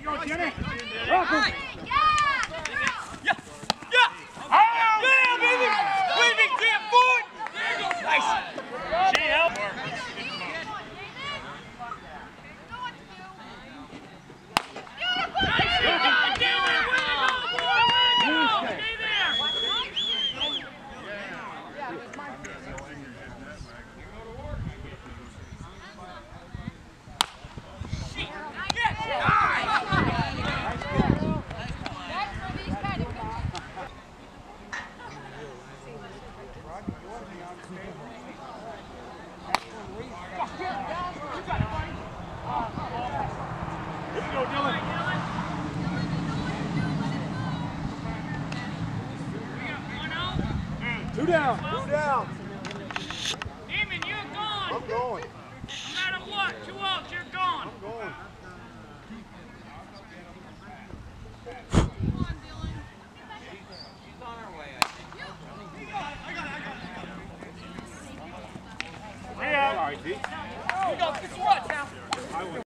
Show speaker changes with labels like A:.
A: go, Jenny. Rock him. Two down. Two down.
B: Demon, you're gone.
A: I'm going.
B: No matter what, 2 outs, you're gone.
A: I'm going.
B: Come on, Dylan.
C: She's on her way, I think.
A: Yeah. All right, D.
B: You go, guess what now?